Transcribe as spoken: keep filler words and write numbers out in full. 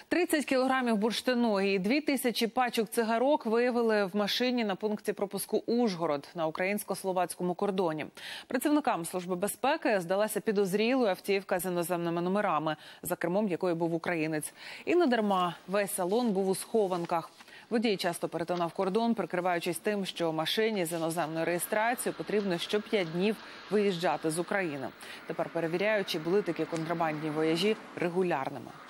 тридцять кілограмів бурштину і дві тисячі пачок цигарок виявили в машині на пункті пропуску Ужгород на українсько-словацькому кордоні. Працівникам Служби безпеки здалася підозрілою автівка з іноземними номерами, за кермом якої був українець. І не дарма, весь салон був у схованках. Водій часто перетинав кордон, прикриваючись тим, що машині з іноземною реєстрацією потрібно що п'ять днів виїжджати з України. Тепер перевіряють, чи були такі контрабандні вояжі регулярними.